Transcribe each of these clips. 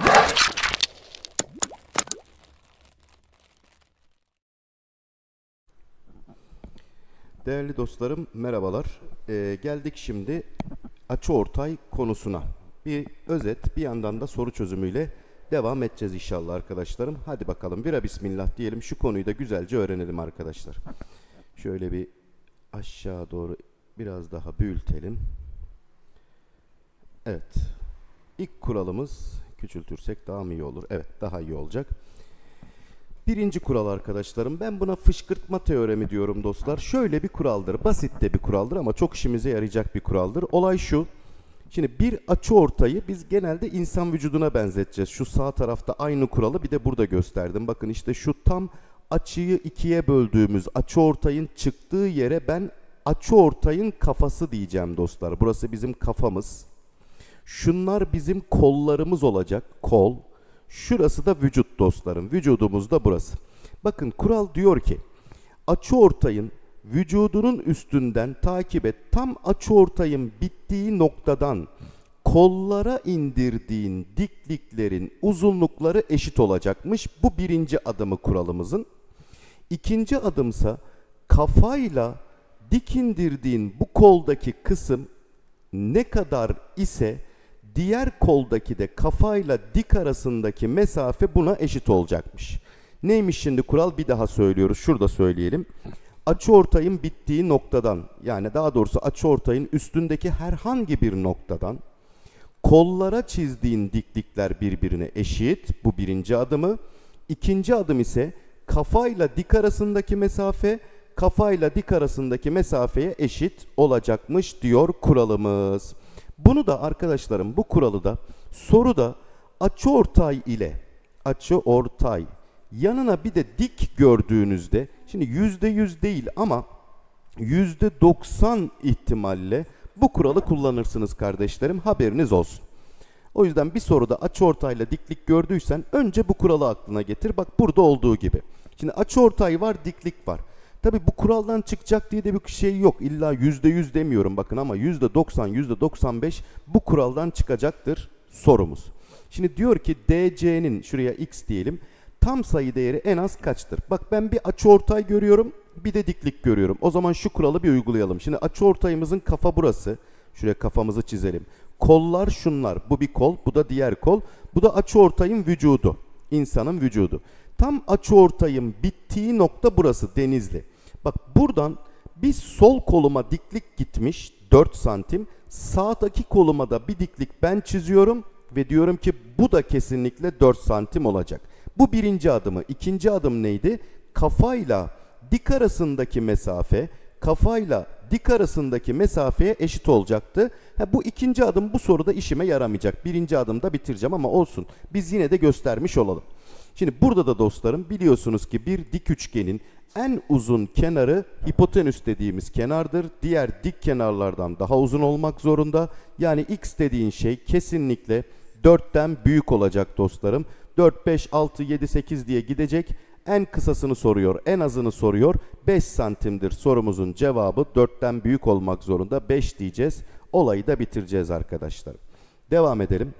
Değerli dostlarım, merhabalar. Geldik şimdi açıortay konusuna. Bir özet, bir yandan da soru çözümüyle devam edeceğiz inşallah arkadaşlarım. Hadi bakalım, vira bismillah diyelim, şu konuyu da güzelce öğrenelim arkadaşlar. Şöyle bir aşağı doğru biraz daha büyütelim. Evet, ilk kuralımız, küçültürsek daha mı iyi olur? Evet, daha iyi olacak. Birinci kural arkadaşlarım, ben buna fışkırtma teoremi diyorum dostlar. Şöyle bir kuraldır, basit de bir kuraldır ama çok işimize yarayacak bir kuraldır. Olay şu, şimdi bir açıortayı biz genelde insan vücuduna benzeteceğiz. Şu sağ tarafta aynı kuralı bir de burada gösterdim. Bakın işte şu tam açıyı ikiye böldüğümüz açıortayın çıktığı yere ben açıortayın kafası diyeceğim dostlar. Burası bizim kafamız. Şunlar bizim kollarımız olacak, kol. Şurası da vücut dostlarım. Vücudumuz da burası. Bakın kural diyor ki açıortayın vücudunun üstünden takip et. Tam açıortayın bittiği noktadan kollara indirdiğin dikliklerin uzunlukları eşit olacakmış. Bu birinci adımı kuralımızın. İkinci adımsa kafayla dik indirdiğin bu koldaki kısım ne kadar ise diğer koldaki de kafayla dik arasındaki mesafe buna eşit olacakmış. Neymiş şimdi kural? Bir daha söylüyoruz. Şurada söyleyelim. Açıortayın bittiği noktadan, yani daha doğrusu açıortayın üstündeki herhangi bir noktadan kollara çizdiğin diklikler birbirine eşit. Bu birinci adımı. İkinci adım ise kafayla dik arasındaki mesafe, kafayla dik arasındaki mesafeye eşit olacakmış diyor kuralımız. Bunu da arkadaşlarım, bu kuralı da soruda açıortay ile açıortay yanına bir de dik gördüğünüzde, şimdi %100 değil ama %90 ihtimalle bu kuralı kullanırsınız kardeşlerim, haberiniz olsun. O yüzden bir soruda açıortayla diklik gördüysen önce bu kuralı aklına getir. Bak burada olduğu gibi. Şimdi açıortay var, diklik var. Tabi bu kuraldan çıkacak diye de bir şey yok. İlla %100 demiyorum bakın ama %90, %95 bu kuraldan çıkacaktır sorumuz. Şimdi diyor ki DC'nin, şuraya x diyelim, tam sayı değeri en az kaçtır? Bak ben bir açıortay görüyorum, bir de diklik görüyorum. O zaman şu kuralı bir uygulayalım. Şimdi açıortayımızın kafa burası. Şuraya kafamızı çizelim. Kollar şunlar. Bu bir kol, bu da diğer kol. Bu da açıortayın vücudu. İnsanın vücudu. Tam açıortayın bittiği nokta burası, Denizli. Bak buradan bir sol koluma diklik gitmiş 4 santim. Sağdaki koluma da bir diklik ben çiziyorum ve diyorum ki bu da kesinlikle 4 santim olacak. Bu birinci adımı. İkinci adım neydi? Kafayla dik arasındaki mesafe, kafayla dik arasındaki mesafeye eşit olacaktı. Bu ikinci adım bu soruda işime yaramayacak. Birinci adımda bitireceğim ama olsun. Biz yine de göstermiş olalım. Şimdi burada da dostlarım biliyorsunuz ki bir dik üçgenin en uzun kenarı hipotenüs dediğimiz kenardır. Diğer dik kenarlardan daha uzun olmak zorunda. Yani x dediğin şey kesinlikle 4'ten büyük olacak dostlarım. 4, 5, 6, 7, 8 diye gidecek. En kısasını soruyor, en azını soruyor. 5 santimdir sorumuzun cevabı, 4'ten büyük olmak zorunda. 5 diyeceğiz. Olayı da bitireceğiz arkadaşlar. Devam edelim.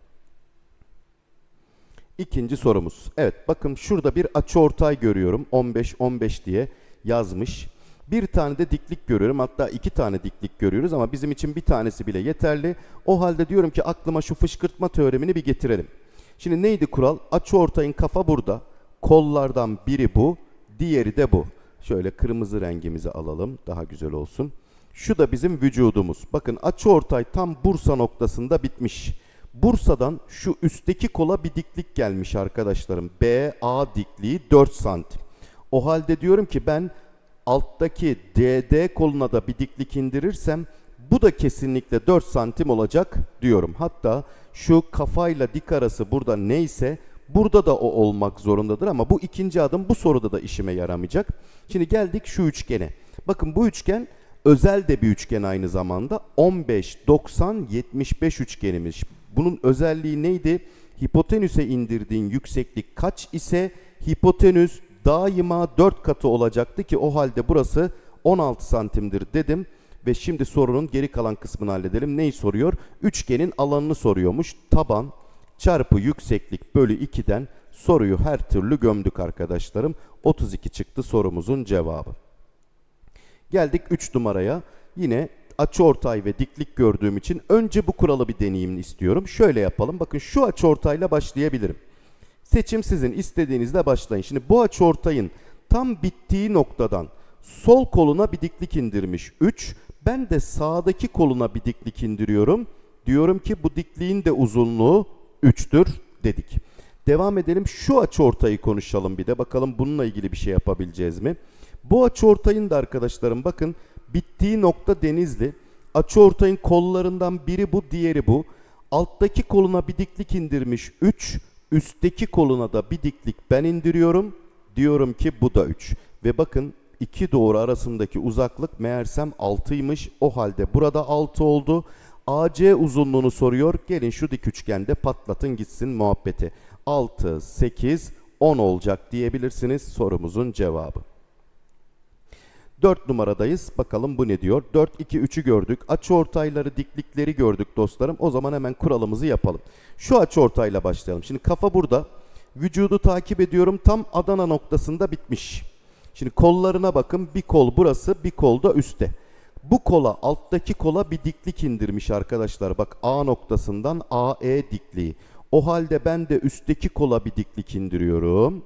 İkinci sorumuz. Evet bakın şurada bir açıortay görüyorum. 15, 15 diye yazmış. Bir tane de diklik görüyorum. Hatta 2 tane diklik görüyoruz ama bizim için bir tanesi bile yeterli. O halde diyorum ki aklıma şu fışkırtma teoremini bir getirelim. Şimdi neydi kural? Açıortayın kafa burada. Kollardan biri bu, diğeri de bu. Şöyle kırmızı rengimizi alalım, daha güzel olsun. Şu da bizim vücudumuz. Bakın açıortay tam Bursa noktasında bitmiş. Bursa'dan şu üstteki kola bir diklik gelmiş arkadaşlarım. BA dikliği 4 santim. O halde diyorum ki ben alttaki DD koluna da bir diklik indirirsem bu da kesinlikle 4 santim olacak diyorum. Hatta şu kafayla dik arası burada neyse burada da o olmak zorundadır ama bu ikinci adım bu soruda da işime yaramayacak. Şimdi geldik şu üçgene. Bakın bu üçgen özel de bir üçgen aynı zamanda. 15, 90, 75 üçgenimiz. Bunun özelliği neydi? Hipotenüse indirdiğin yükseklik kaç ise hipotenüs daima 4 katı olacaktı ki o halde burası 16 santimdir dedim. Ve şimdi sorunun geri kalan kısmını halledelim. Neyi soruyor? Üçgenin alanını soruyormuş. Taban çarpı yükseklik bölü 2'den soruyu her türlü gömdük arkadaşlarım. 32 çıktı sorumuzun cevabı. Geldik 3 numaraya. Yine açıortay ve diklik gördüğüm için önce bu kuralı bir deneyim istiyorum. Şöyle yapalım. Bakın şu açıortayla başlayabilirim. Seçim sizin, istediğinizle başlayın. Şimdi bu açıortayın tam bittiği noktadan sol koluna bir diklik indirmiş 3. Ben de sağdaki koluna bir diklik indiriyorum. Diyorum ki bu dikliğin de uzunluğu 3'tür dedik. Devam edelim. Şu açıortayı konuşalım bir de. Bakalım bununla ilgili bir şey yapabileceğiz mi? Bu açıortayın da arkadaşlarım bakın bittiği nokta Denizli. Açıortayın kollarından biri bu, diğeri bu. Alttaki koluna bir diklik indirmiş 3. Üstteki koluna da bir diklik ben indiriyorum. Diyorum ki bu da 3. Ve bakın iki doğru arasındaki uzaklık meğersem 6'ymış. O halde burada 6 oldu. AC uzunluğunu soruyor. Gelin şu dik üçgende patlatın gitsin muhabbeti. 6, 8, 10 olacak diyebilirsiniz sorumuzun cevabı. 4 numaradayız. Bakalım bu ne diyor? 4, 2, 3'ü gördük. Açıortayları, diklikleri gördük dostlarım. O zaman hemen kuralımızı yapalım. Şu açıortayla başlayalım. Şimdi kafa burada. Vücudu takip ediyorum. Tam Adana noktasında bitmiş. Şimdi kollarına bakın. Bir kol burası, bir kol da üstte. Bu kola, alttaki kola bir diklik indirmiş arkadaşlar. Bak A noktasından AE dikliği. O halde ben de üstteki kola bir diklik indiriyorum.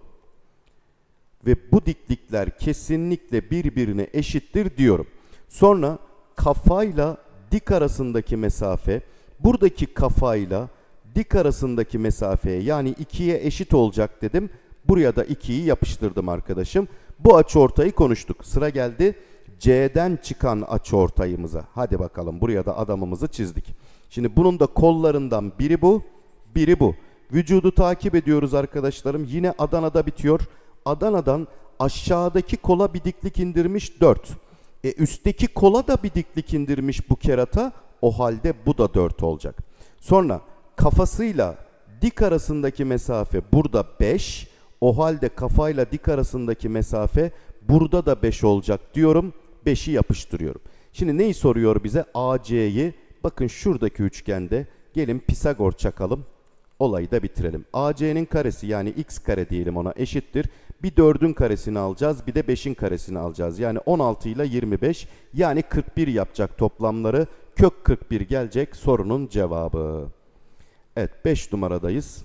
Ve bu diklikler kesinlikle birbirine eşittir diyorum. Sonra kafayla dik arasındaki mesafe, buradaki kafayla dik arasındaki mesafeye yani 2'ye eşit olacak dedim. Buraya da 2'yi yapıştırdım arkadaşım. Bu açıortayı konuştuk. Sıra geldi C'den çıkan açıortayımıza. Hadi bakalım buraya da adamımızı çizdik. Şimdi bunun da kollarından biri bu, biri bu. Vücudu takip ediyoruz arkadaşlarım. Yine Adana'da bitiyor. Adana'dan aşağıdaki kola bir diklik indirmiş 4. Üstteki kola da bir diklik indirmiş bu kerata. O halde bu da 4 olacak. Sonra kafasıyla dik arasındaki mesafe burada 5. O halde kafayla dik arasındaki mesafe burada da 5 olacak diyorum. 5'i yapıştırıyorum. Şimdi neyi soruyor bize? AC'yi. Bakın şuradaki üçgende gelin Pisagor çakalım. Olayı da bitirelim. AC'nin karesi yani x kare diyelim ona eşittir. Bir 4'ün karesini alacağız, bir de 5'in karesini alacağız. Yani 16 ile 25 yani 41 yapacak toplamları. Kök 41 gelecek sorunun cevabı. Evet 5 numaradayız.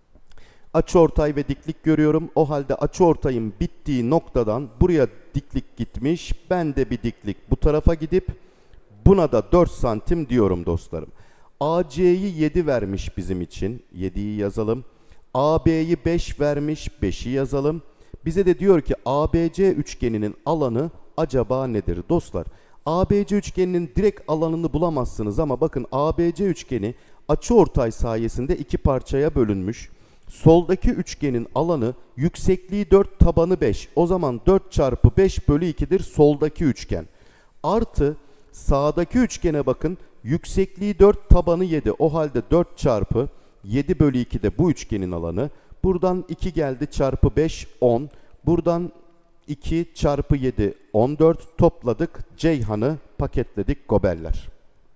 Açıortay ve diklik görüyorum. O halde açıortayın bittiği noktadan buraya diklik gitmiş. Ben de bir diklik bu tarafa gidip buna da 4 santim diyorum dostlarım. AC'yi 7 vermiş bizim için. 7'yi yazalım. AB'yi 5 vermiş. 5'i yazalım. Bize de diyor ki ABC üçgeninin alanı acaba nedir? Dostlar ABC üçgeninin direkt alanını bulamazsınız ama bakın ABC üçgeni açıortay sayesinde iki parçaya bölünmüş. Soldaki üçgenin alanı yüksekliği 4 tabanı 5. O zaman 4 çarpı 5 bölü 2'dir soldaki üçgen. Artı sağdaki üçgene bakın. Yüksekliği 4 tabanı 7. O halde 4 çarpı 7 bölü 2 de bu üçgenin alanı. Buradan 2 geldi çarpı 5 10. Buradan 2 çarpı 7 14 topladık. Ceyhan'ı paketledik gobeller.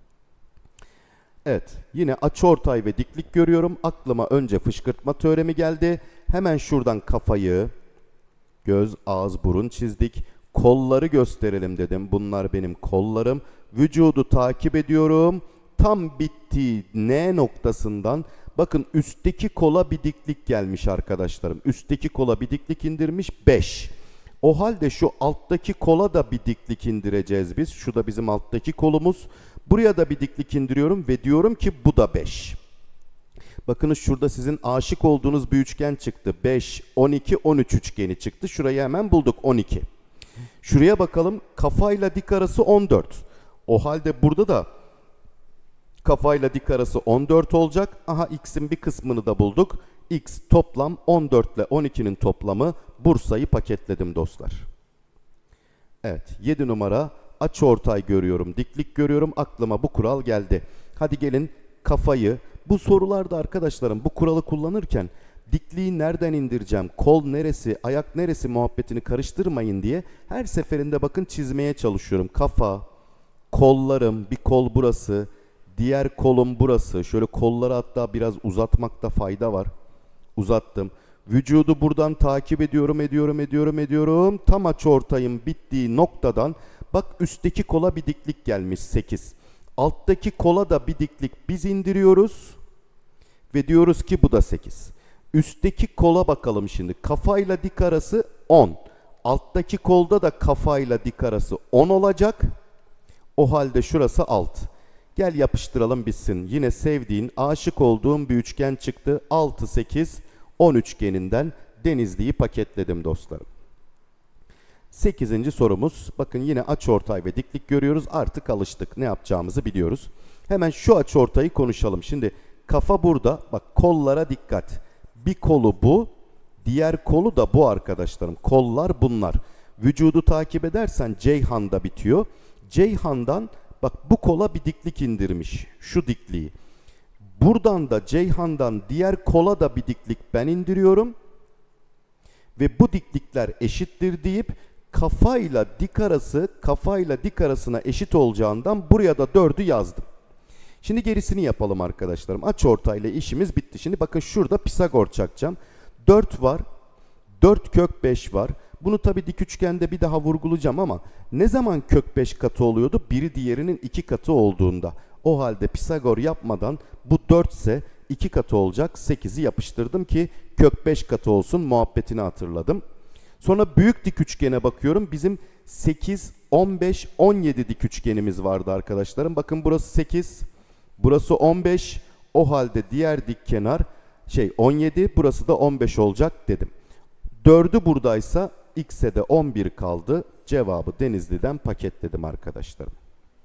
Evet yine açıortay ve diklik görüyorum. Aklıma önce fışkırtma teoremi geldi. Hemen şuradan kafayı, göz, ağız, burun çizdik. Kolları gösterelim dedim. Bunlar benim kollarım. Vücudu takip ediyorum. Tam bittiği N noktasından bakın üstteki kola bir diklik gelmiş arkadaşlarım. Üstteki kola bir diklik indirmiş 5. O halde şu alttaki kola da bir diklik indireceğiz biz. Şu da bizim alttaki kolumuz. Buraya da bir diklik indiriyorum ve diyorum ki bu da 5. Bakınız şurada sizin aşık olduğunuz bir üçgen çıktı. 5, 12, 13 üçgeni çıktı. Şurayı hemen bulduk 12. Şuraya bakalım kafayla dik arası 14. O halde burada da kafayla dik arası 14 olacak. Aha x'in bir kısmını da bulduk. X toplam 14 ile 12'nin toplamı. Bursa'yı paketledim dostlar. Evet 7 numara açıortay görüyorum, diklik görüyorum. Aklıma bu kural geldi. Hadi gelin kafayı. Bu sorularda arkadaşlarım bu kuralı kullanırken dikliği nereden indireceğim, kol neresi, ayak neresi muhabbetini karıştırmayın diye her seferinde bakın çizmeye çalışıyorum. Kafa, kollarım, bir kol burası, Diğer kolum burası. Şöyle kolları hatta biraz uzatmakta fayda var. Uzattım. Vücudu buradan takip ediyorum. Tam açıortayın bittiği noktadan bak üstteki kola bir diklik gelmiş 8. Alttaki kola da bir diklik biz indiriyoruz. Ve diyoruz ki bu da 8. Üstteki kola bakalım şimdi. Kafayla dik arası 10. Alttaki kolda da kafayla dik arası 10 olacak. O halde şurası 6. Gel yapıştıralım bitsin. Yine sevdiğin, aşık olduğum bir üçgen çıktı. 6, 8, 10 üçgeninden Denizli'yi paketledim dostlarım. 8. sorumuz. Bakın yine açıortay ve diklik görüyoruz. Artık alıştık. Ne yapacağımızı biliyoruz. Hemen şu açıortayı konuşalım. Şimdi kafa burada. Bak kollara dikkat. Bir kolu bu. Diğer kolu da bu arkadaşlarım. Kollar bunlar. Vücudu takip edersen Ceyhan'da bitiyor. Ceyhan'dan bak bu kola bir diklik indirmiş. Şu dikliği. Buradan da Ceyhan'dan diğer kola da bir diklik ben indiriyorum. Ve bu diklikler eşittir deyip kafayla dik arasına eşit olacağından buraya da 4'ü yazdım. Şimdi gerisini yapalım arkadaşlarım. Açıortayla işimiz bitti. Şimdi bakın şurada Pisagor çakacağım. 4 var. 4 kök 5 var. Bunu tabii dik üçgende bir daha vurgulayacağım ama ne zaman kök 5 katı oluyordu? Biri diğerinin 2 katı olduğunda. O halde Pisagor yapmadan bu 4 ise 2 katı olacak. 8'i yapıştırdım ki kök 5 katı olsun muhabbetini hatırladım. Sonra büyük dik üçgene bakıyorum. Bizim 8, 15, 17 dik üçgenimiz vardı arkadaşlarım. Bakın burası 8, burası 15. O halde diğer dik kenar 17, burası da 15 olacak dedim. 4'ü buradaysa x'e de 11 kaldı. Cevabı Denizli'den paketledim arkadaşlarım.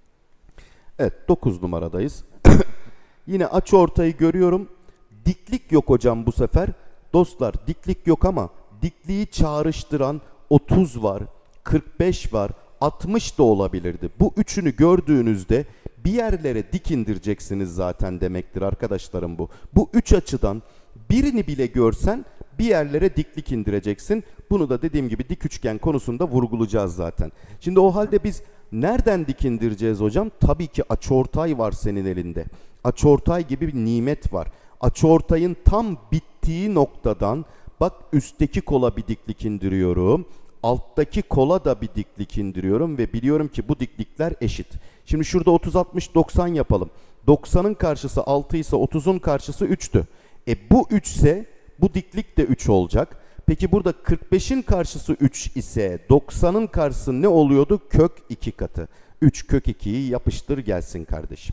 Evet 9 numaradayız. Yine açıortayı görüyorum. Diklik yok hocam bu sefer. Dostlar diklik yok ama dikliği çağrıştıran 30 var, 45 var, 60 da olabilirdi. Bu üçünü gördüğünüzde bir yerlere dik indireceksiniz zaten demektir arkadaşlarım bu. Bu üç açıdan birini bile görsen bir yerlere diklik indireceksin. Bunu da dediğim gibi dik üçgen konusunda vurgulayacağız zaten. Şimdi o halde biz nereden dik indireceğiz hocam? Tabii ki açıortay var senin elinde. Açıortay gibi bir nimet var. Açıortayın tam bittiği noktadan bak üstteki kola bir diklik indiriyorum. Alttaki kola da bir diklik indiriyorum ve biliyorum ki bu diklikler eşit. Şimdi şurada 30, 60, 90 yapalım. 90'ın karşısı 6 ise 30'un karşısı 3'tü. Bu 3 ise bu diklik de 3 olacak. Peki burada 45'in karşısı 3 ise 90'ın karşısı ne oluyordu? Kök 2 katı. 3 kök 2'yi yapıştır gelsin kardeşim.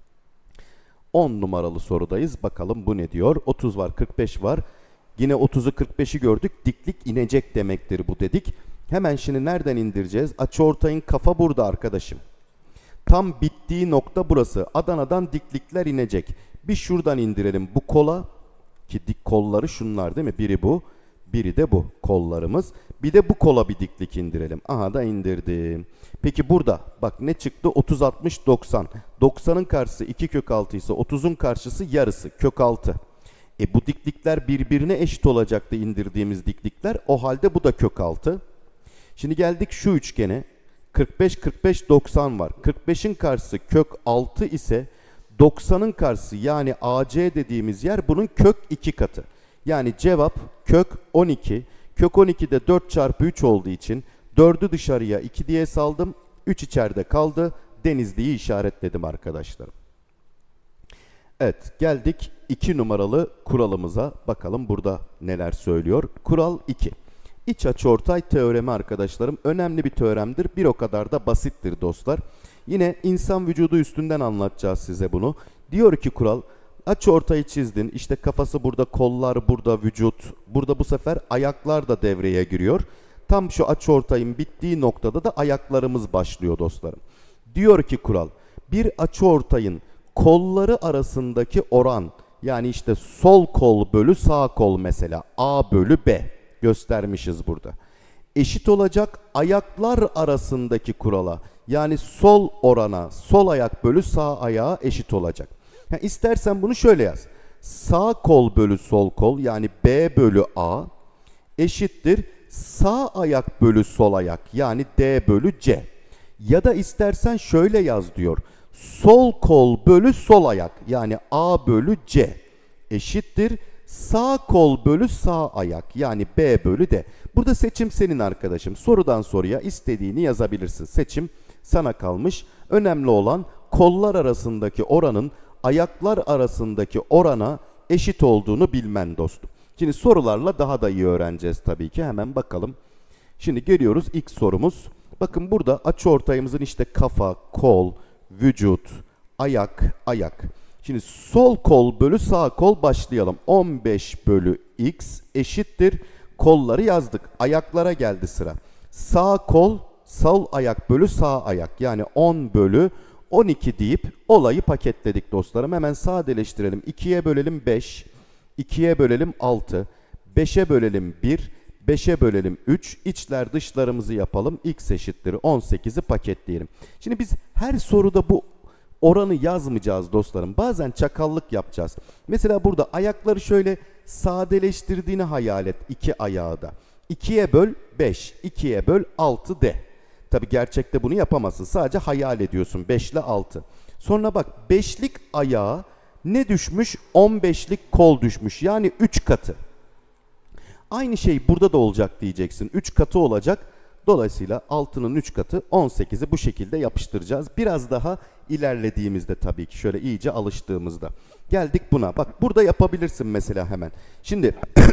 10 numaralı sorudayız. Bakalım bu ne diyor? 30 var, 45 var. Yine 30'u 45'i gördük. Diklik inecek demektir bu dedik. Hemen şimdi nereden indireceğiz? Açıortayın kafa burada arkadaşım. Tam bittiği nokta burası. Adana'dan diklikler inecek. Bir şuradan indirelim bu kola. Ki dik kolları şunlar değil mi? Biri bu, biri de bu kollarımız. Bir de bu kola bir diklik indirelim. Aha da indirdim. Peki burada bak ne çıktı? 30, 60, 90. 90'ın karşısı 2 kök 6 ise 30'un karşısı yarısı kök 6. Bu diklikler birbirine eşit olacaktı indirdiğimiz diklikler. O halde bu da kök 6. Şimdi geldik şu üçgene. 45, 45, 90 var. 45'in karşısı kök 6 ise 90'ın karşısı yani AC dediğimiz yer bunun kök 2 katı. Yani cevap kök 12. Kök 12'de 4 çarpı 3 olduğu için 4'ü dışarıya 2 diye saldım. 3 içeride kaldı. Denizli'yi işaretledim arkadaşlarım. Evet geldik 2 numaralı kuralımıza. Bakalım burada neler söylüyor. Kural 2. İç açıortay teoremi arkadaşlarım. Önemli bir teoremdir. Bir o kadar da basittir dostlar. Yine insan vücudu üstünden anlatacağız size bunu. Diyor ki kural, açıortayı çizdin. İşte kafası burada, kollar burada, vücut. Burada bu sefer ayaklar da devreye giriyor. Tam şu açıortayın bittiği noktada da ayaklarımız başlıyor dostlarım. Diyor ki kural, bir açıortayın kolları arasındaki oran, yani işte sol kol bölü sağ kol mesela A bölü B göstermişiz burada. Eşit olacak ayaklar arasındaki kurala. Yani sol orana, sol ayak bölü sağ ayağa eşit olacak. Yani istersen bunu şöyle yaz. Sağ kol bölü sol kol yani B bölü A eşittir sağ ayak bölü sol ayak yani D bölü C. Ya da istersen şöyle yaz diyor. sol kol bölü sol ayak yani A bölü C eşittir sağ kol bölü sağ ayak yani B bölü D. Burada seçim senin arkadaşım. Sorudan soruya istediğini yazabilirsin. Seçim sana kalmış. Önemli olan kollar arasındaki oranın ayaklar arasındaki orana eşit olduğunu bilmen dostum. Şimdi sorularla daha da iyi öğreneceğiz tabii ki. Hemen bakalım. Şimdi geliyoruz ilk sorumuz. Bakın burada açıortayımızın işte kafa, kol, vücut, ayak. Şimdi sol kol bölü sağ kol başlayalım. 15 bölü x eşittir. Kolları yazdık. Ayaklara geldi sıra. Sağ kol, sol ayak bölü sağ ayak. Yani 10 bölü 12 deyip olayı paketledik dostlarım. Hemen sadeleştirelim. 2'ye bölelim 5, 2'ye bölelim 6, 5'e bölelim 1, 5'e bölelim 3, içler dışlarımızı yapalım. X eşittir 18'i paketleyelim. Şimdi biz her soruda bu oranı yazmayacağız dostlarım. Bazen çakallık yapacağız. Mesela burada ayakları şöyle sadeleştirdiğini hayal et. 2 ayağı da. 2'ye böl 5, 2'ye böl 6 de. Tabi gerçekte bunu yapamazsın. Sadece hayal ediyorsun. 5 ile 6. Sonra bak 5'lik ayağa ne düşmüş? 15'lik kol düşmüş. Yani 3 katı. Aynı şey burada da olacak diyeceksin. 3 katı olacak. Dolayısıyla 6'nın 3 katı 18'i bu şekilde yapıştıracağız. Biraz daha ilerlediğimizde tabii ki şöyle iyice alıştığımızda. Geldik buna. Bak burada yapabilirsin mesela hemen. Şimdi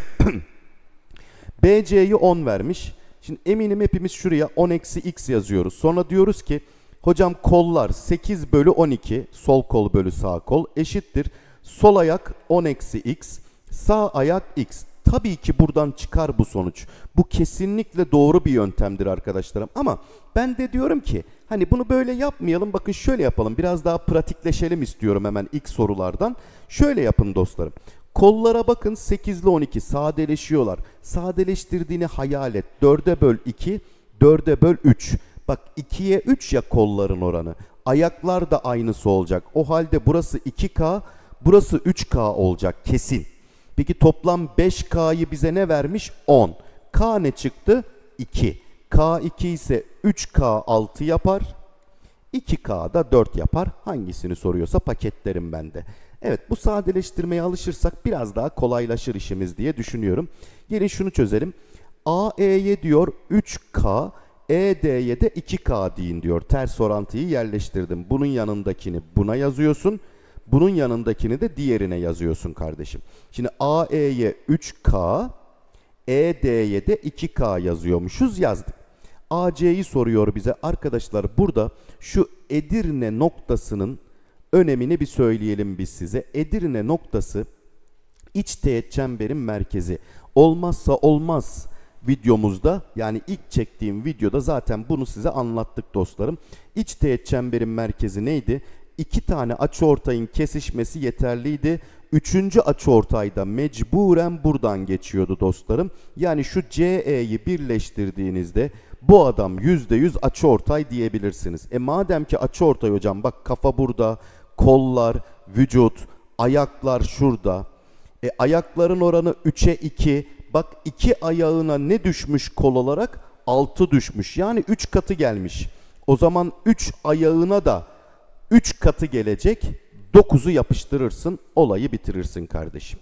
BC'yi 10 vermiş. Şimdi eminim hepimiz şuraya 10 eksi x yazıyoruz. Sonra diyoruz ki hocam kollar 8 bölü 12 sol kol bölü sağ kol eşittir. Sol ayak 10 eksi x, sağ ayak x. Tabii ki buradan çıkar bu sonuç. Bu kesinlikle doğru bir yöntemdir arkadaşlarım. Ama ben de diyorum ki hani bunu böyle yapmayalım. Bakın şöyle yapalım. Biraz daha pratikleşelim istiyorum hemen ilk sorulardan. Şöyle yapın dostlarım. Kollara bakın 8 ile 12 sadeleşiyorlar. Sadeleştirdiğini hayal et. 4'e böl 2, 4'e böl 3. Bak 2'ye 3 ya kolların oranı. Ayaklar da aynısı olacak. O halde burası 2K, burası 3K olacak kesin. Peki toplam 5K'yı bize ne vermiş? 10. K ne çıktı? 2. K 2 ise 3K 6 yapar. 2K da 4 yapar. Hangisini soruyorsa paketlerim ben de. Evet bu sadeleştirmeye alışırsak biraz daha kolaylaşır işimiz diye düşünüyorum. Gelin şunu çözelim. AE'ye diyor 3K, ED'ye de 2K deyin diyor. Ters orantıyı yerleştirdim. Bunun yanındakini buna yazıyorsun. Bunun yanındakini de diğerine yazıyorsun kardeşim. Şimdi AE'ye 3K, ED'ye de 2K yazıyormuşuz yazdık. AC'yi soruyor bize. Arkadaşlar burada şu Edirne noktasının önemini bir söyleyelim biz size. Edirne noktası iç teğet çemberin merkezi. Olmazsa olmaz videomuzda yani ilk çektiğim videoda zaten bunu size anlattık dostlarım. İç teğet çemberin merkezi neydi? 2 tane açıortayın kesişmesi yeterliydi. 3. açıortayda mecburen buradan geçiyordu dostlarım. Yani şu CE'yi birleştirdiğinizde bu adam %100 açıortay diyebilirsiniz. Madem ki açıortay hocam bak kafa burada, kollar, vücut, ayaklar şurada. Ayakların oranı 3'e 2. Bak 2 ayağına ne düşmüş kol olarak? 6 düşmüş. Yani 3 katı gelmiş. O zaman 3 ayağına da 3 katı gelecek. 9'u yapıştırırsın. Olayı bitirirsin kardeşim.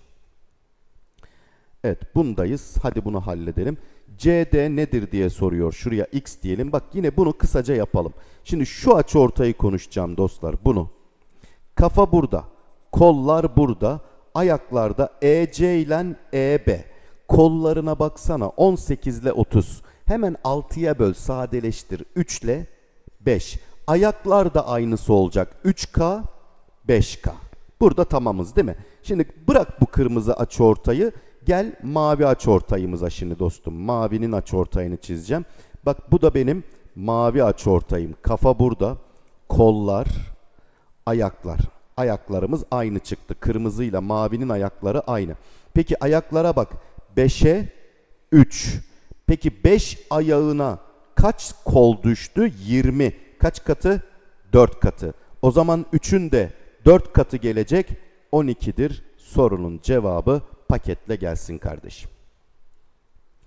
Evet bundayız. Hadi bunu halledelim. CD nedir diye soruyor. Şuraya X diyelim. Bak yine bunu kısaca yapalım. Şimdi şu açıortayı konuşacağım dostlar. Bunu. Kafa burada. Kollar burada. Ayaklarda EC ile EB. Kollarına baksana 18 ile 30. Hemen 6'ya böl sadeleştir. 3 ile 5. Ayaklar da aynısı olacak. 3K, 5K. Burada tamamız değil mi? Şimdi bırak bu kırmızı açıortayı. Gel mavi açıortayımıza şimdi dostum. Mavinin açıortayını çizeceğim. Bak bu da benim mavi açıortayım. Kafa burada. Kollar, ayaklar. Ayaklarımız aynı çıktı. Kırmızıyla mavinin ayakları aynı. Peki ayaklara bak. 5'e 3. Peki 5 ayağına kaç kol düştü? 20. Kaç katı? 4 katı. O zaman 3'ün de 4 katı gelecek. 12'dir. Sorunun cevabı paketle gelsin kardeşim.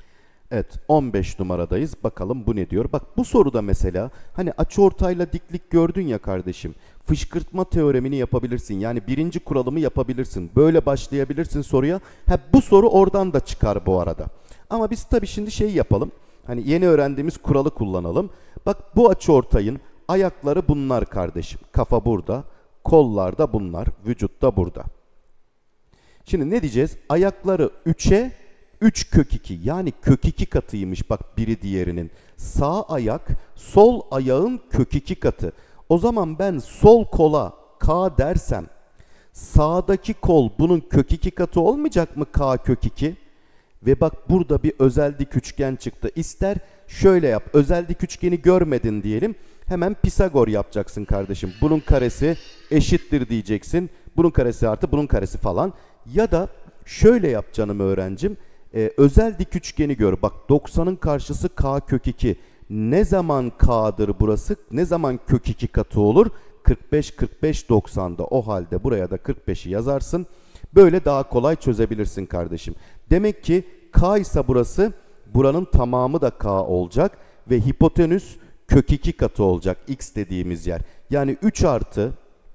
Evet, 15 numaradayız. Bakalım bu ne diyor? Bak bu soruda mesela hani açıortayla diklik gördün ya kardeşim. Fışkırtma teoremini yapabilirsin. Yani birinci kuralımı yapabilirsin. Böyle başlayabilirsin soruya. Bu soru oradan da çıkar bu arada. Ama biz tabii şimdi şey yapalım. Hani yeni öğrendiğimiz kuralı kullanalım. Bak bu açıortayın ayakları bunlar kardeşim. Kafa burada, kollar da bunlar, vücut da burada. Şimdi ne diyeceğiz? Ayakları 3'e 3 kök 2, yani kök 2 katıymış bak biri diğerinin. Sağ ayak sol ayağın kök 2 katı. O zaman ben sol kola K dersem sağdaki kol bunun kök 2 katı olmayacak mı K kök 2? Ve bak burada bir özel dik üçgen çıktı. İster şöyle yap, özel dik üçgeni görmedin diyelim. Hemen Pisagor yapacaksın kardeşim. Bunun karesi eşittir diyeceksin. Bunun karesi artı bunun karesi falan. Ya da şöyle yap canım öğrencim. Özel dik üçgeni gör. Bak 90'ın karşısı K kök 2. Ne zaman K'dır burası? Ne zaman kök 2 katı olur? 45, 45, 90'da. O halde buraya da 45'i yazarsın. Böyle daha kolay çözebilirsin kardeşim. Demek ki K ise burası, buranın tamamı da K olacak. Ve hipotenüs kök 2 katı olacak X dediğimiz yer. Yani 3 artı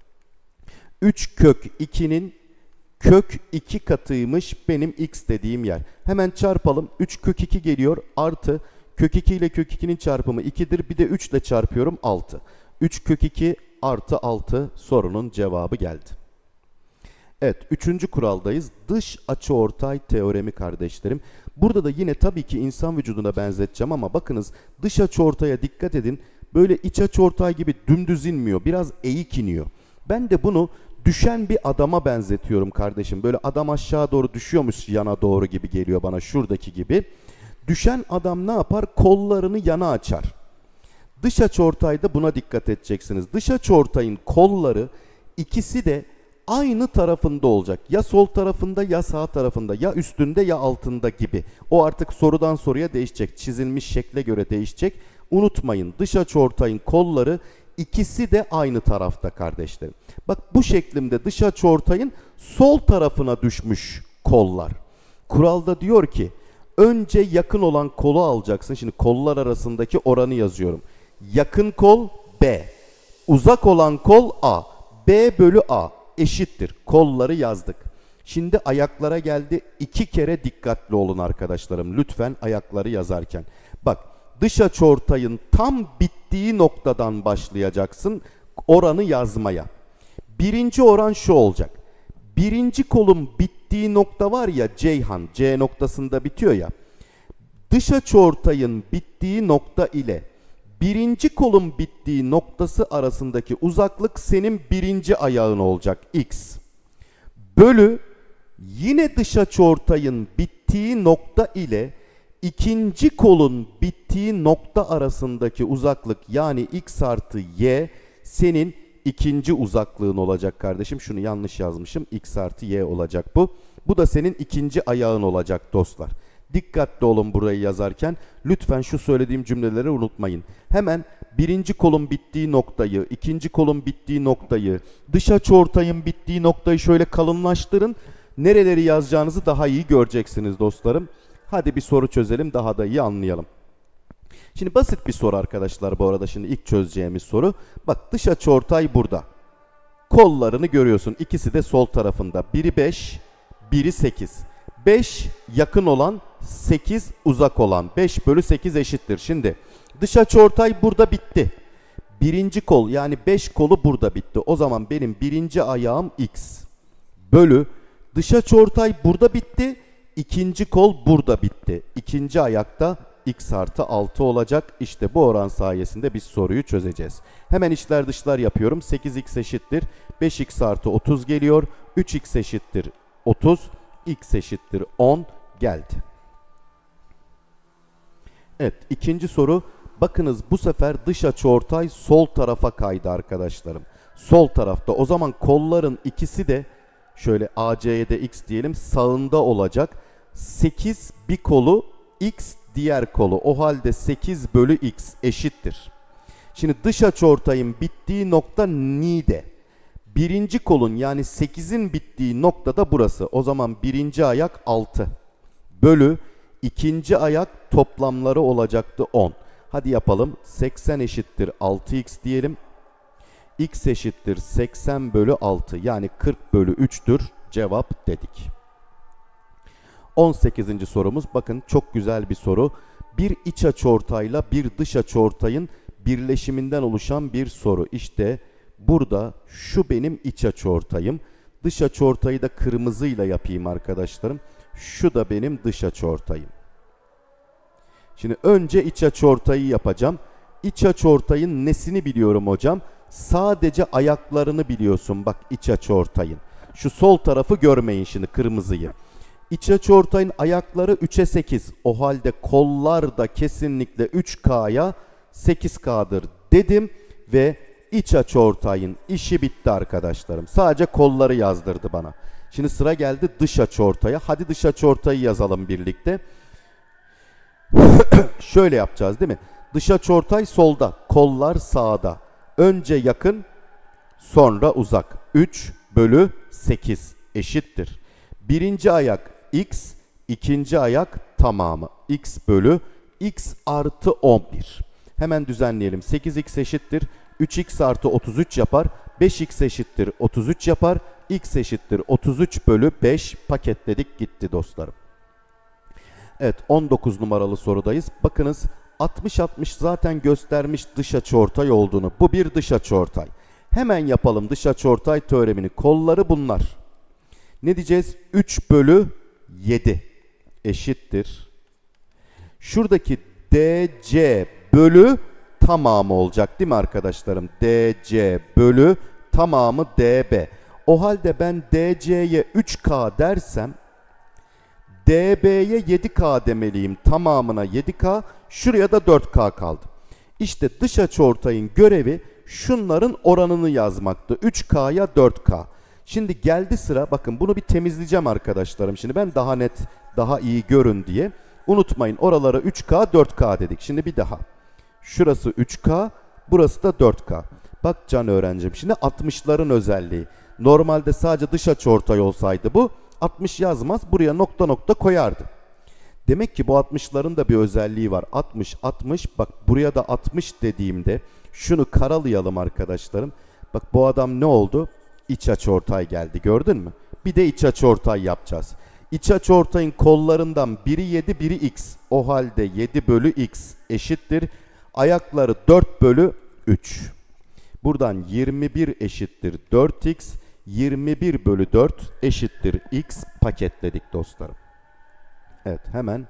3 kök 2'nin kök 2 katıymış benim X dediğim yer. Hemen çarpalım. 3 kök 2 geliyor artı kök 2 ile kök 2'nin çarpımı 2'dir. Bir de 3 ile çarpıyorum 6. 3 kök 2 artı 6 sorunun cevabı geldi. Evet, 3. kuraldayız. Dış açıortay teoremi kardeşlerim. Burada da yine tabii ki insan vücuduna benzeteceğim ama bakınız dış açıortaya dikkat edin. Böyle iç açıortay gibi dümdüz inmiyor. Biraz eğik iniyor. Ben de bunu düşen bir adama benzetiyorum kardeşim. Böyle adam aşağı doğru düşüyormuş yana doğru gibi geliyor bana, şuradaki gibi. Düşen adam ne yapar? Kollarını yana açar. Dış açıortayda buna dikkat edeceksiniz. Dış açıortayın kolları ikisi de aynı tarafında olacak. Ya sol tarafında ya sağ tarafında, ya üstünde ya altında gibi. O artık sorudan soruya değişecek. Çizilmiş şekle göre değişecek. Unutmayın, dış açıortayın kolları ikisi de aynı tarafta kardeşlerim. Bak bu şeklimde dış açıortayın sol tarafına düşmüş kollar. Kuralda diyor ki önce yakın olan kolu alacaksın. Şimdi kollar arasındaki oranı yazıyorum. Yakın kol B, uzak olan kol A. B bölü A eşittir. Kolları yazdık. Şimdi ayaklara geldi. 2 kere dikkatli olun arkadaşlarım. Lütfen ayakları yazarken. Bak dış açıortayın tam bittiği noktadan başlayacaksın oranı yazmaya. Birinci oran şu olacak. Birinci kolun bittiği nokta var ya Ceyhan, C noktasında bitiyor ya. Dış açıortayın bittiği nokta ile birinci kolun bittiği noktası arasındaki uzaklık senin birinci ayağın olacak X. Bölü yine dış açıortayın bittiği nokta ile ikinci kolun bittiği nokta arasındaki uzaklık yani X artı Y senin ikinci uzaklığın olacak kardeşim. Şunu yanlış yazmışım. X artı Y olacak bu. Bu da senin ikinci ayağın olacak dostlar. Dikkatli olun burayı yazarken. Lütfen şu söylediğim cümleleri unutmayın. Hemen birinci kolun bittiği noktayı, ikinci kolun bittiği noktayı, dış açıortayın bittiği noktayı şöyle kalınlaştırın. Nereleri yazacağınızı daha iyi göreceksiniz dostlarım. Hadi bir soru çözelim, daha da iyi anlayalım. Şimdi basit bir soru arkadaşlar bu arada, şimdi ilk çözeceğimiz soru. Bak dış açıortay burada. Kollarını görüyorsun. İkisi de sol tarafında. Biri 5, biri 8. 5 yakın olan, 8 uzak olan. 5 bölü 8 eşittir. Şimdi dış açıortay burada bitti. Birinci kol yani 5 kolu burada bitti. O zaman benim birinci ayağım X. Bölü dış açıortay burada bitti. İkinci kol burada bitti. İkinci ayakta X artı 6 olacak. İşte bu oran sayesinde biz soruyu çözeceğiz. Hemen içler dışlar yapıyorum. 8x eşittir 5x artı 30 geliyor. 3x eşittir 30. X eşittir 10 geldi. Evet, ikinci soru. Bakınız bu sefer dış açıortay sol tarafa kaydı arkadaşlarım. Sol tarafta. O zaman kolların ikisi de şöyle AC'ye de X diyelim sağında olacak. 8 bir kolu, X diğer kolu. O halde 8 bölü X eşittir. Şimdi dış açıortayın bittiği nokta Ni'de. Birinci kolun yani 8'in bittiği noktada burası. O zaman birinci ayak 6 bölü İkinci ayak toplamları olacaktı 10. Hadi yapalım. 80 eşittir 6x diyelim. X eşittir 80 bölü 6 yani 40 bölü 3'tür cevap dedik. 18. sorumuz bakın çok güzel bir soru. Bir iç açıortayla bir dış açıortayın birleşiminden oluşan bir soru. İşte burada şu benim iç açıortayım. Dış açıortayı da kırmızıyla yapayım arkadaşlarım. Şu da benim dış açıortayım. Şimdi önce iç açıortayı yapacağım. İç açıortayın nesini biliyorum hocam? Sadece ayaklarını biliyorsun bak iç açıortayın. Şu sol tarafı görmeyin şimdi kırmızıyı. İç açıortayın ayakları 3'e 8. O halde kollar da kesinlikle 3K'ya 8K'dır dedim ve iç açıortayın işi bitti arkadaşlarım. Sadece kolları yazdırdı bana. Şimdi sıra geldi dış açıortaya. Hadi dış açıortayı yazalım birlikte. Şöyle yapacağız değil mi? Dış açıortay solda, kollar sağda. Önce yakın, sonra uzak. 3 bölü 8 eşittir. Birinci ayak x, ikinci ayak tamamı. X bölü x artı 11. Hemen düzenleyelim. 8x eşittir. 3x artı 33 yapar. 5x eşittir 33 yapar. X eşittir 33 bölü 5 paketledik gitti dostlarım. Evet 19 numaralı sorudayız. Bakınız 60-60 zaten göstermiş dış açıortay olduğunu. Bu bir dış açıortay. Hemen yapalım dış açıortay teoremini. Kolları bunlar. Ne diyeceğiz? 3 bölü 7 eşittir. Şuradaki DC bölü tamamı olacak değil mi arkadaşlarım? DC bölü tamamı DB. O halde ben DC'ye 3K dersem DB'ye 7K demeliyim. Tamamına 7K. Şuraya da 4K kaldı. İşte dış açıortayın görevi şunların oranını yazmaktı. 3K'ya 4K. Şimdi geldi sıra bakın bunu bir temizleyeceğim arkadaşlarım. Şimdi ben daha net daha iyi görün diye. Unutmayın oralara 3K 4K dedik. Şimdi bir daha. Şurası 3K burası da 4K. Bak can öğrencim şimdi 60'ların özelliği. Normalde sadece dış açıortay olsaydı bu 60 yazmaz buraya nokta nokta koyardı. Demek ki bu 60'ların da bir özelliği var. 60 60 bak buraya da 60 dediğimde şunu karalayalım arkadaşlarım. Bak bu adam ne oldu? İç açıortay geldi gördün mü? Bir de iç açıortay yapacağız. İç açıortayın kollarından biri 7 biri x. O halde 7 bölü x eşittir. Ayakları 4 bölü 3. Buradan 21 eşittir 4x. 21 bölü 4 eşittir x paketledik dostlarım. Evet hemen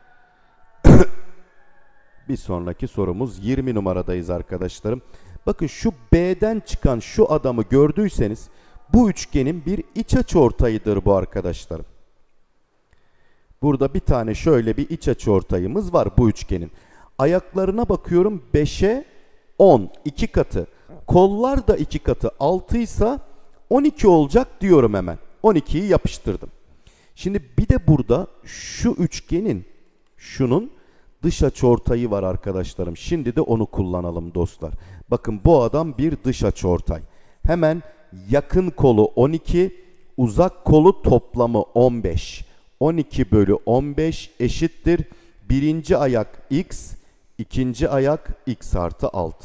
bir sonraki sorumuz 20 numaradayız arkadaşlarım. Bakın şu B'den çıkan şu adamı gördüyseniz bu üçgenin bir iç açıortayıdır bu arkadaşlarım. Burada bir tane şöyle bir iç açıortayımız var bu üçgenin. Ayaklarına bakıyorum 5'e 10 2 katı. Kollar da 2 katı 6 ise 12 olacak diyorum hemen. 12'yi yapıştırdım. Şimdi bir de burada şu üçgenin şunun dış açıortayı var arkadaşlarım. Şimdi de onu kullanalım dostlar. Bakın bu adam bir dış açıortay. Hemen yakın kolu 12, uzak kolu toplamı 15. 12 bölü 15 eşittir. Birinci ayak x, ikinci ayak x artı 6.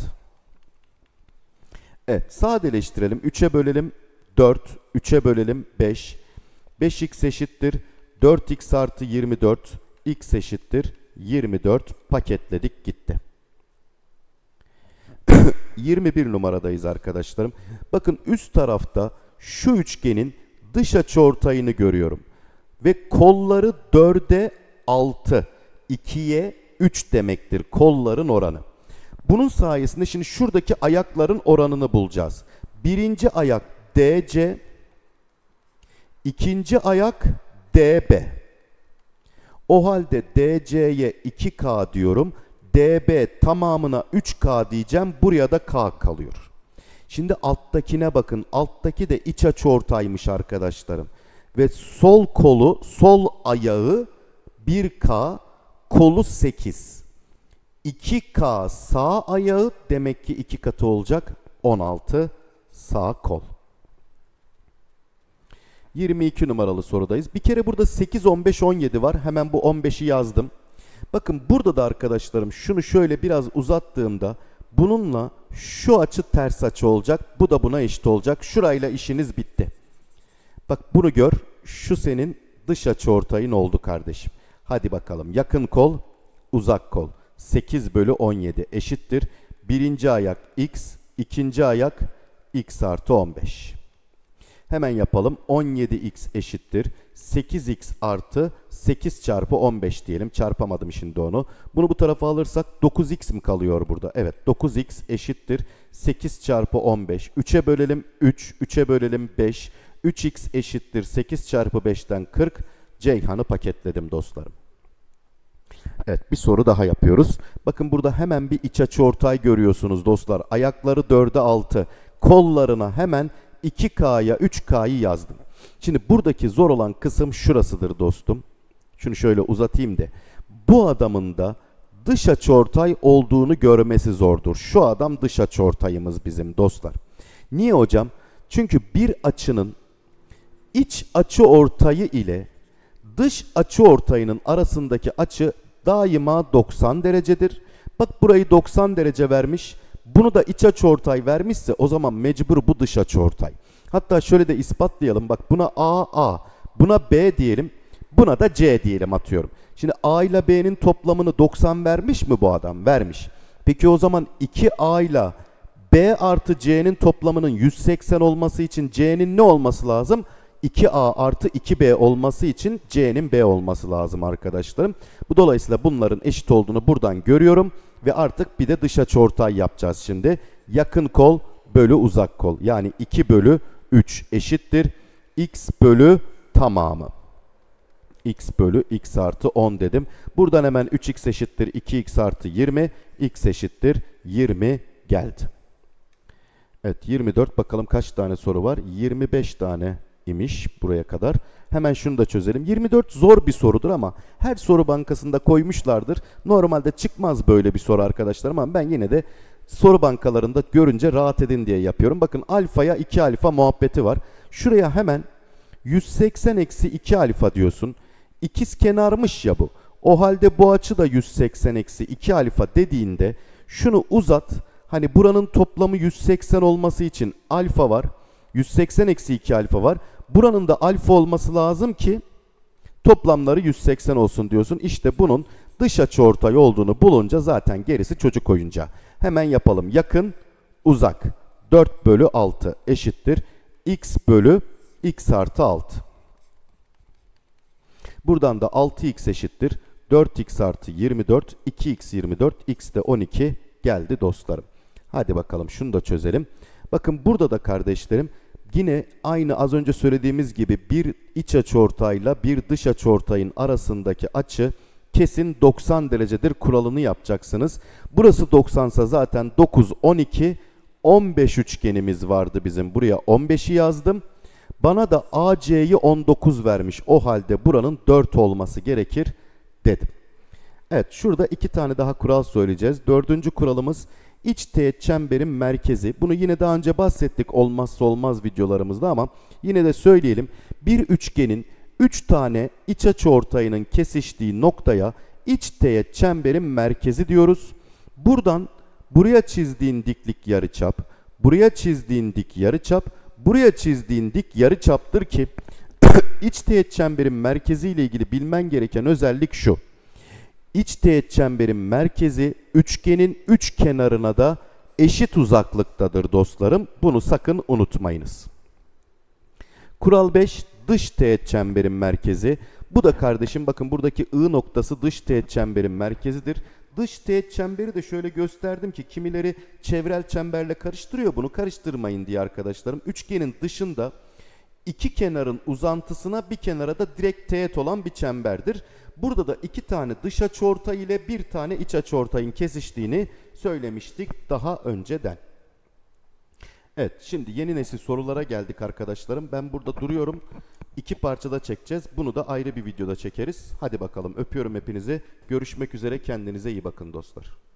Evet sadeleştirelim. 3'e bölelim 4, 3'e bölelim 5. 5x eşittir 4x artı 24, x eşittir 24 paketledik gitti. 21 numaradayız arkadaşlarım. Bakın üst tarafta şu üçgenin dış açıortayını görüyorum. Ve kolları 4'e 6, 2'ye 3 demektir kolların oranı. Bunun sayesinde şimdi şuradaki ayakların oranını bulacağız. Birinci ayak DC, ikinci ayak DB. O halde DC'ye 2K diyorum. DB tamamına 3K diyeceğim. Buraya da K kalıyor. Şimdi alttakine bakın. Alttaki de iç açıortaymış arkadaşlarım. Ve sol kolu, sol ayağı 1K, kolu 8. 2K sağ ayağı demek ki 2 katı olacak. 16 sağ kol. 22 numaralı sorudayız. Bir kere burada 8, 15, 17 var. Hemen bu 15'i yazdım. Bakın burada da arkadaşlarım şunu şöyle biraz uzattığımda bununla şu açı ters açı olacak. Bu da buna eşit olacak. Şurayla işiniz bitti. Bak bunu gör. Şu senin dış açıortayın oldu kardeşim. Hadi bakalım. Yakın kol, uzak kol. 8 bölü 17 eşittir. Birinci ayak x, ikinci ayak x artı 15. Hemen yapalım. 17x eşittir. 8x artı 8 çarpı 15 diyelim. Çarpamadım şimdi onu. Bunu bu tarafa alırsak 9x mi kalıyor burada? Evet, 9x eşittir. 8 çarpı 15. 3'e bölelim 3. 3'e bölelim 5. 3x eşittir. 8 çarpı 5'ten 40. Ceyhan'ı paketledim dostlarım. Evet, bir soru daha yapıyoruz. Bakın burada hemen bir iç açıortay görüyorsunuz dostlar. Ayakları 4'e 6. Kollarına hemen 2K'ya 3K'yı yazdım. Şimdi buradaki zor olan kısım şurasıdır dostum. Şunu şöyle uzatayım da. Bu adamın da dış açıortay olduğunu görmesi zordur. Şu adam dış açıortayımız bizim dostlar. Niye hocam? Çünkü bir açının iç açıortayı ile dış açıortayının arasındaki açı daima 90 derecedir. Bak burayı 90 derece vermiş. Bunu da iç açıortay vermişse o zaman mecbur bu dış açıortay. Hatta şöyle de ispatlayalım. Bak buna A, buna B diyelim. Buna da C diyelim atıyorum. Şimdi A ile B'nin toplamını 90 vermiş mi bu adam? Vermiş. Peki o zaman 2A ile B artı C'nin toplamının 180 olması için C'nin ne olması lazım? 2A artı 2B olması için C'nin B olması lazım arkadaşlarım. Bu dolayısıyla bunların eşit olduğunu buradan görüyorum. Ve artık bir de dış açıortay yapacağız şimdi. Yakın kol bölü uzak kol. Yani 2 bölü 3 eşittir. X bölü tamamı. X bölü x artı 10 dedim. Buradan hemen 3x eşittir 2x artı 20. X eşittir 20 geldi. Evet, 24, bakalım kaç tane soru var? 25 tane imiş buraya kadar. Hemen şunu da çözelim. 24 zor bir sorudur ama her soru bankasında koymuşlardır. Normalde çıkmaz böyle bir soru arkadaşlar ama ben yine de soru bankalarında görünce rahat edin diye yapıyorum. Bakın alfaya 2 alfa muhabbeti var. Şuraya hemen 180 eksi 2 alfa diyorsun. İkiz kenarmış ya bu. O halde bu açı da 180 eksi 2 alfa dediğinde şunu uzat. Hani buranın toplamı 180 olması için alfa var. 180 eksi 2 alfa var. Buranın da alfa olması lazım ki toplamları 180 olsun diyorsun. İşte bunun dış açıortay olduğunu bulunca zaten gerisi çocuk oyuncağı. Hemen yapalım. Yakın, uzak. 4 bölü 6 eşittir. X bölü x artı 6. Buradan da 6x eşittir. 4x artı 24. 2x 24. X de 12 geldi dostlarım. Hadi bakalım şunu da çözelim. Bakın burada da kardeşlerim yine aynı az önce söylediğimiz gibi bir iç açıortayla bir dış açıortayın arasındaki açı kesin 90 derecedir kuralını yapacaksınız. Burası 90 ise zaten 9, 12, 15 üçgenimiz vardı bizim. Buraya 15'i yazdım. Bana da AC'yi 19 vermiş. O halde buranın 4 olması gerekir dedim. Evet, şurada 2 tane daha kural söyleyeceğiz. Dördüncü kuralımız iç teğet çemberin merkezi. Bunu yine daha önce bahsettik olmazsa olmaz videolarımızda ama yine de söyleyelim. Bir üçgenin 3 tane iç açıortayının kesiştiği noktaya iç teğet çemberin merkezi diyoruz. Buradan buraya çizdiğin diklik yarıçap, buraya çizdiğin dik yarıçap, buraya çizdiğin dik yarıçaptır ki iç teğet çemberin merkezi ile ilgili bilmen gereken özellik şu. İç teğet çemberin merkezi üçgenin 3 kenarına da eşit uzaklıktadır dostlarım. Bunu sakın unutmayınız. Kural 5, dış teğet çemberin merkezi. Bu da kardeşim bakın buradaki I noktası dış teğet çemberin merkezidir. Dış teğet çemberi de şöyle gösterdim ki kimileri çevrel çemberle karıştırıyor. Bunu karıştırmayın diye arkadaşlarım. Üçgenin dışında iki kenarın uzantısına bir kenara da direkt teğet olan bir çemberdir. Burada da 2 tane dış açıortay ile 1 tane iç açıortayın kesiştiğini söylemiştik daha önceden. Evet, şimdi yeni nesil sorulara geldik arkadaşlarım. Ben burada duruyorum. 2 parçada çekeceğiz. Bunu da ayrı bir videoda çekeriz. Hadi bakalım, öpüyorum hepinizi. Görüşmek üzere, kendinize iyi bakın dostlar.